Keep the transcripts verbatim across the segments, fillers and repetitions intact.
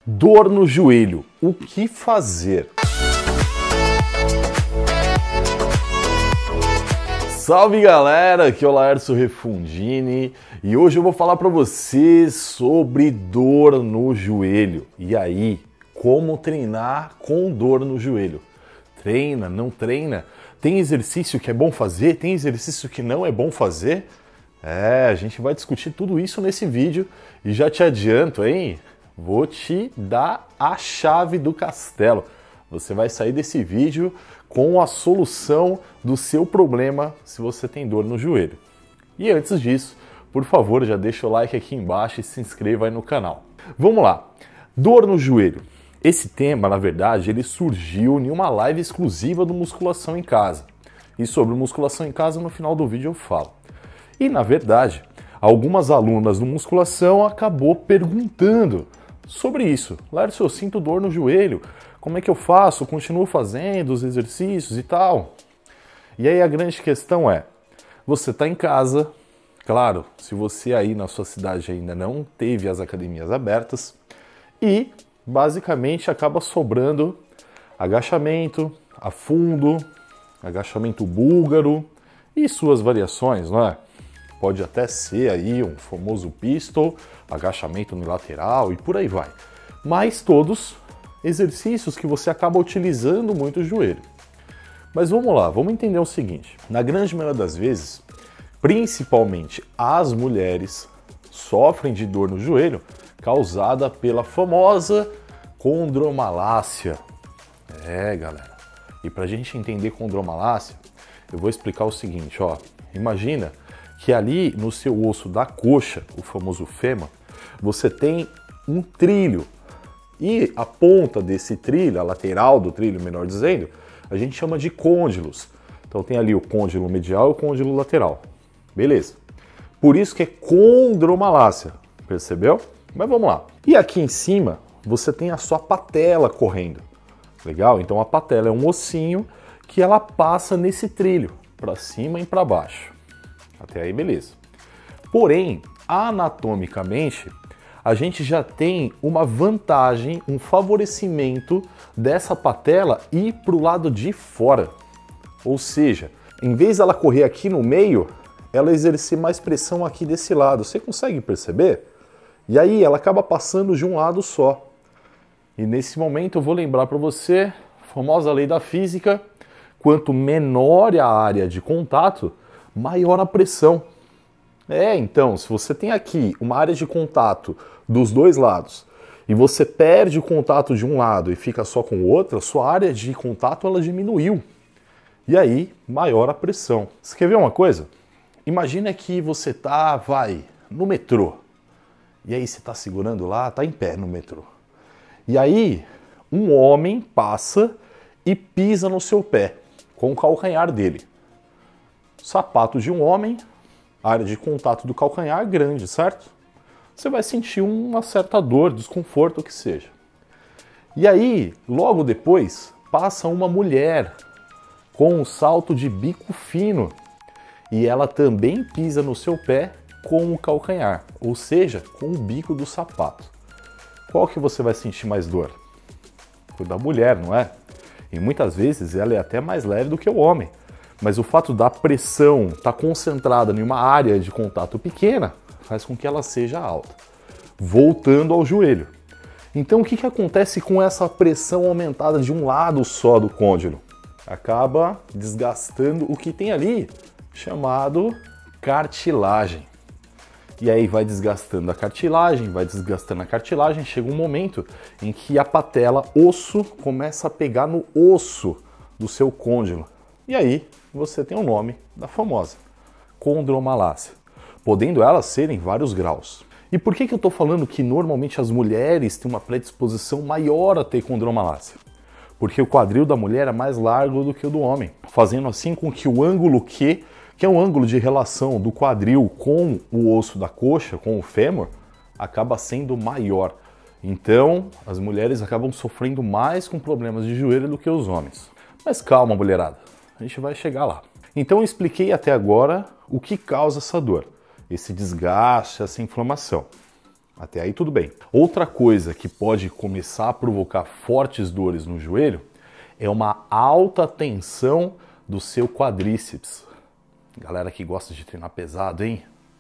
Dor no joelho, o que fazer? Salve galera, aqui é o Laércio Refundini e hoje eu vou falar para você sobre dor no joelho. E aí, como treinar com dor no joelho? Treina, não treina? Tem exercício que é bom fazer? Tem exercício que não é bom fazer? É, a gente vai discutir tudo isso nesse vídeo e já te adianto, hein? Vou te dar a chave do castelo. Você vai sair desse vídeo com a solução do seu problema se você tem dor no joelho. E antes disso, por favor, já deixa o like aqui embaixo e se inscreva aí no canal. Vamos lá. Dor no joelho. Esse tema, na verdade, ele surgiu em uma live exclusiva do Musculação em Casa. E sobre musculação em casa, no final do vídeo eu falo. E, na verdade, algumas alunas do Musculação acabou perguntando sobre isso. Laércio, eu sinto dor no joelho, como é que eu faço? Continuo fazendo os exercícios e tal? E aí a grande questão é, você está em casa, claro, se você aí na sua cidade ainda não teve as academias abertas, e basicamente acaba sobrando agachamento, afundo, agachamento búlgaro e suas variações, não é? Pode até ser aí um famoso pistol, agachamento unilateral e por aí vai. Mas todos exercícios que você acaba utilizando muito o joelho. Mas vamos lá, vamos entender o seguinte. Na grande maioria das vezes, principalmente as mulheres sofrem de dor no joelho causada pela famosa condromalácia. É, galera. E pra gente entender condromalácia, eu vou explicar o seguinte, ó. Imagina que ali no seu osso da coxa, o famoso fêmur, você tem um trilho. E a ponta desse trilho, a lateral do trilho, melhor dizendo, a gente chama de côndilos. Então tem ali o côndilo medial e o côndilo lateral. Beleza. Por isso que é condromalácia, percebeu? Mas vamos lá. E aqui em cima, você tem a sua patela correndo. Legal? Então a patela é um ossinho que ela passa nesse trilho, para cima e para baixo. Até aí, beleza. Porém, anatomicamente, a gente já tem uma vantagem, um favorecimento dessa patela ir para o lado de fora. Ou seja, em vez dela correr aqui no meio, ela exercer mais pressão aqui desse lado. Você consegue perceber? E aí ela acaba passando de um lado só. E nesse momento eu vou lembrar para você, a famosa lei da física, quanto menor a área de contato, maior a pressão. É, então, se você tem aqui uma área de contato dos dois lados e você perde o contato de um lado e fica só com o outro, a sua área de contato ela diminuiu. E aí, maior a pressão. Você quer ver uma coisa? Imagina que você tá, vai, no metrô. E aí você tá segurando lá, tá em pé no metrô. E aí, um homem passa e pisa no seu pé com o calcanhar dele. Sapato de um homem, área de contato do calcanhar grande, certo? Você vai sentir uma certa dor, desconforto, o que seja. E aí, logo depois, passa uma mulher com um salto de bico fino e ela também pisa no seu pé com o calcanhar, ou seja, com o bico do sapato. Qual que você vai sentir mais dor? O da mulher, não é? E muitas vezes ela é até mais leve do que o homem. Mas o fato da pressão estar concentrada em uma área de contato pequena faz com que ela seja alta. Voltando ao joelho. Então o que, que acontece com essa pressão aumentada de um lado só do côndilo? Acaba desgastando o que tem ali, chamado cartilagem. E aí vai desgastando a cartilagem, vai desgastando a cartilagem, chega um momento em que a patela, osso, começa a pegar no osso do seu côndilo. E aí você tem o nome da famosa condromalácia, podendo elas serem vários graus. E por que que eu estou falando que normalmente as mulheres têm uma predisposição maior a ter condromalácia? Porque o quadril da mulher é mais largo do que o do homem, fazendo assim com que o ângulo Q, que é um ângulo de relação do quadril com o osso da coxa, com o fêmur, acaba sendo maior. Então, as mulheres acabam sofrendo mais com problemas de joelho do que os homens. Mas calma, mulherada. A gente vai chegar lá. Então eu expliquei até agora o que causa essa dor, esse desgaste, essa inflamação. Até aí tudo bem. Outra coisa que pode começar a provocar fortes dores no joelho é uma alta tensão do seu quadríceps. Galera que gosta de treinar pesado, hein?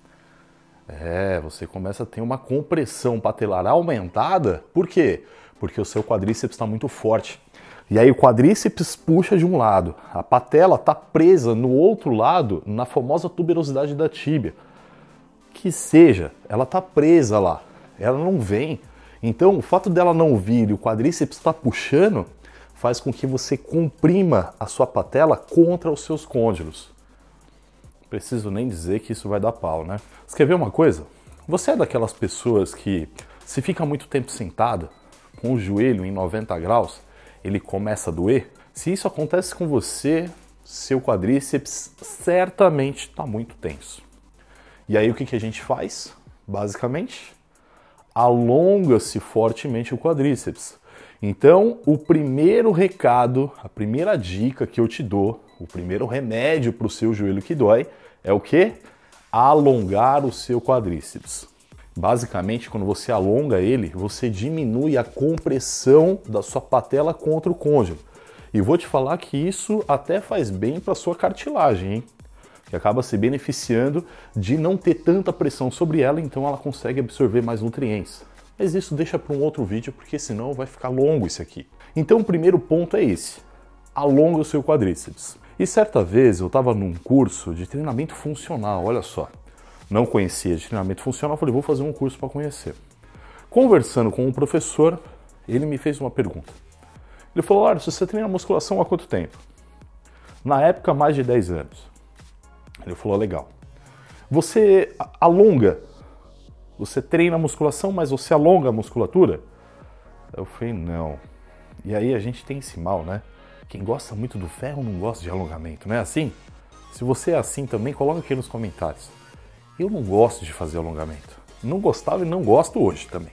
É, você começa a ter uma compressão patelar aumentada. Por quê? Porque o seu quadríceps está muito forte. E aí o quadríceps puxa de um lado, a patela está presa no outro lado, na famosa tuberosidade da tíbia. Que seja, ela está presa lá, ela não vem. Então o fato dela não vir e o quadríceps está puxando, faz com que você comprima a sua patela contra os seus côndilos. Preciso nem dizer que isso vai dar pau, né? Você quer ver uma coisa? Você é daquelas pessoas que, se fica muito tempo sentada, com o joelho em noventa graus, ele começa a doer? Se isso acontece com você, seu quadríceps certamente está muito tenso. E aí o que, que a gente faz? Basicamente, alonga-se fortemente o quadríceps. Então, o primeiro recado, a primeira dica que eu te dou, o primeiro remédio para o seu joelho que dói, é o quê? Alongar o seu quadríceps. Basicamente, quando você alonga ele, você diminui a compressão da sua patela contra o côndilo. E vou te falar que isso até faz bem para a sua cartilagem, hein? Que acaba se beneficiando de não ter tanta pressão sobre ela, então ela consegue absorver mais nutrientes. Mas isso deixa para um outro vídeo, porque senão vai ficar longo isso aqui. Então o primeiro ponto é esse: alonga o seu quadríceps. E certa vez eu estava num curso de treinamento funcional, olha só. Não conhecia de treinamento funcional, falei, vou fazer um curso para conhecer. Conversando com o professor, ele me fez uma pergunta. Ele falou, olha, você treina musculação há quanto tempo? Na época, mais de dez anos. Ele falou, legal. Você alonga, você treina musculação, mas você alonga a musculatura? Eu falei, não. E aí a gente tem esse mal, né? Quem gosta muito do ferro não gosta de alongamento, não é assim? Se você é assim também, coloca aqui nos comentários. Eu não gosto de fazer alongamento. Não gostava e não gosto hoje também.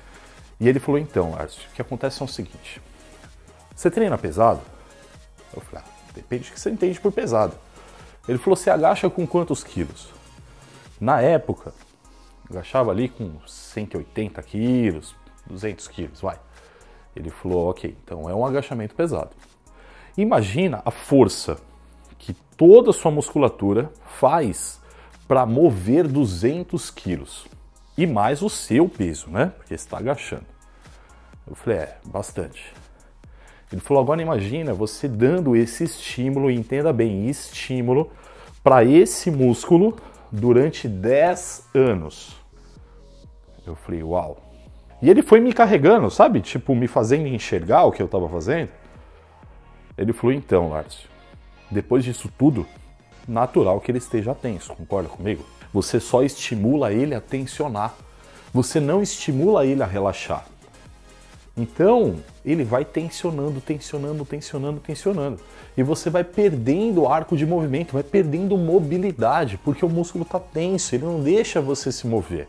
E ele falou, então, Lárcio, o que acontece é o seguinte. Você treina pesado? Eu falei, ah, depende do que você entende por pesado. Ele falou, você agacha com quantos quilos? Na época, eu agachava ali com cento e oitenta quilos, duzentos quilos, vai. Ele falou, ok, então é um agachamento pesado. Imagina a força que toda a sua musculatura faz para mover duzentos quilos. E mais o seu peso, né? Porque você está agachando. Eu falei, é, bastante. Ele falou, agora imagina você dando esse estímulo, e entenda bem, estímulo para esse músculo durante dez anos. Eu falei, uau. E ele foi me carregando, sabe? Tipo, me fazendo enxergar o que eu estava fazendo. Ele falou, então, Lárcio, depois disso tudo, natural que ele esteja tenso, concorda comigo? Você só estimula ele a tensionar. Você não estimula ele a relaxar. Então, ele vai tensionando, tensionando, tensionando, tensionando. E você vai perdendo arco de movimento, vai perdendo mobilidade, porque o músculo está tenso, ele não deixa você se mover.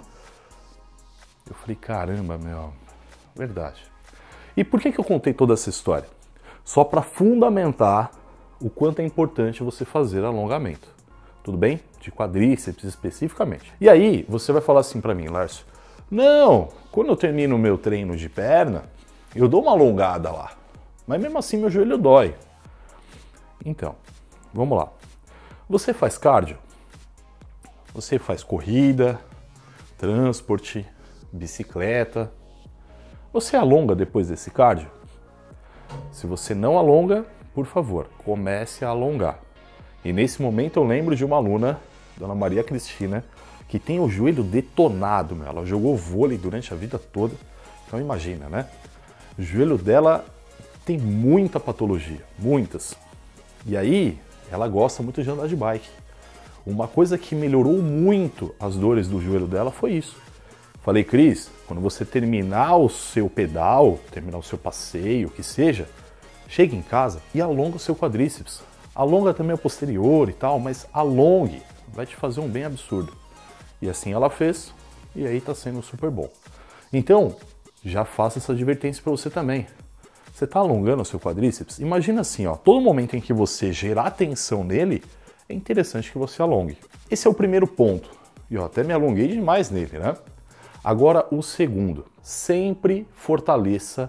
Eu falei, caramba, meu, verdade. E por que que eu contei toda essa história? Só para fundamentar o quanto é importante você fazer alongamento. Tudo bem? De quadríceps especificamente. E aí, você vai falar assim para mim, Lárcio, não, quando eu termino o meu treino de perna, eu dou uma alongada lá, mas mesmo assim meu joelho dói. Então, vamos lá. Você faz cardio? Você faz corrida, transporte, bicicleta? Você alonga depois desse cardio? Se você não alonga, por favor, comece a alongar. E nesse momento eu lembro de uma aluna, Dona Maria Cristina, que tem o joelho detonado, meu. Ela jogou vôlei durante a vida toda, então imagina, né? O joelho dela tem muita patologia, muitas. E aí, ela gosta muito de andar de bike. Uma coisa que melhorou muito as dores do joelho dela foi isso. Falei, Cris, quando você terminar o seu pedal, terminar o seu passeio, o que seja, chega em casa e alonga o seu quadríceps. Alonga também o posterior e tal, mas alongue, vai te fazer um bem absurdo. E assim ela fez, e aí tá sendo super bom. Então, já faça essa advertência para você também. Você tá alongando o seu quadríceps? Imagina assim, ó, todo momento em que você gerar tensão nele, é interessante que você alongue. Esse é o primeiro ponto. E eu até me alonguei demais nele, né? Agora o segundo, sempre fortaleça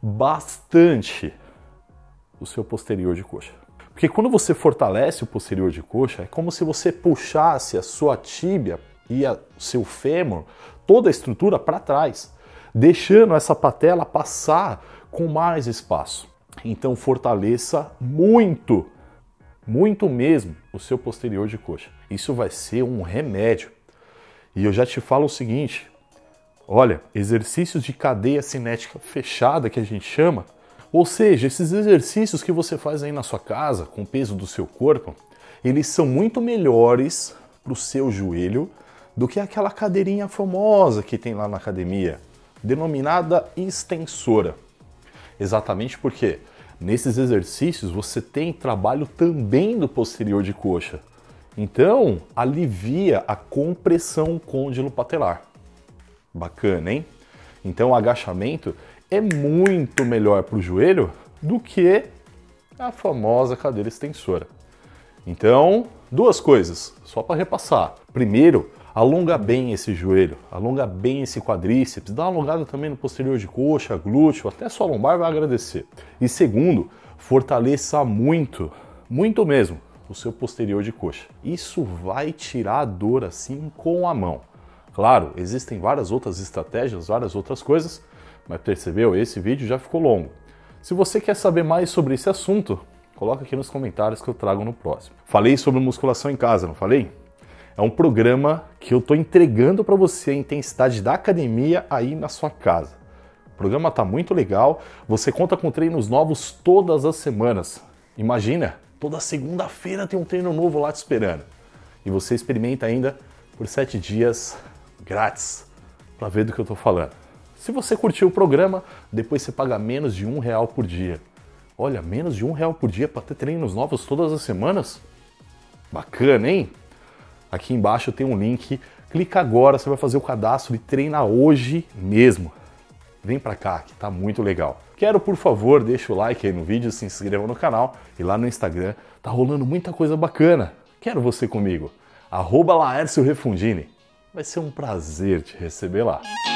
bastante o seu posterior de coxa. Porque quando você fortalece o posterior de coxa, é como se você puxasse a sua tíbia e o seu fêmur, toda a estrutura para trás, deixando essa patela passar com mais espaço. Então fortaleça muito, muito mesmo o seu posterior de coxa. Isso vai ser um remédio. E eu já te falo o seguinte, olha, exercícios de cadeia cinética fechada que a gente chama, ou seja, esses exercícios que você faz aí na sua casa, com o peso do seu corpo, eles são muito melhores para o seu joelho do que aquela cadeirinha famosa que tem lá na academia, denominada extensora. Exatamente porque nesses exercícios você tem trabalho também do posterior de coxa. Então, alivia a compressão condilopatelar. Bacana, hein? Então, o agachamento é muito melhor para o joelho do que a famosa cadeira extensora. Então, duas coisas, só para repassar. Primeiro, alonga bem esse joelho, alonga bem esse quadríceps, dá uma alongada também no posterior de coxa, glúteo, até sua lombar vai agradecer. E segundo, fortaleça muito, muito mesmo, o seu posterior de coxa. Isso vai tirar a dor assim com a mão. Claro, existem várias outras estratégias, várias outras coisas, mas percebeu? Esse vídeo já ficou longo. Se você quer saber mais sobre esse assunto, coloca aqui nos comentários que eu trago no próximo. Falei sobre musculação em casa, não falei? É um programa que eu estou entregando para você a intensidade da academia aí na sua casa. O programa está muito legal, você conta com treinos novos todas as semanas. Imagina, toda segunda-feira tem um treino novo lá te esperando. E você experimenta ainda por sete dias grátis, para ver do que eu estou falando. Se você curtiu o programa, depois você paga menos de um real por dia. Olha, menos de um real por dia para ter treinos novos todas as semanas? Bacana, hein? Aqui embaixo tem um link, clica agora, você vai fazer o cadastro e treina hoje mesmo. Vem pra cá, que tá muito legal. Quero, por favor, deixa o like aí no vídeo, se inscreva no canal e lá no Instagram tá rolando muita coisa bacana. Quero você comigo, arroba Laércio Refundini. Vai ser um prazer te receber lá.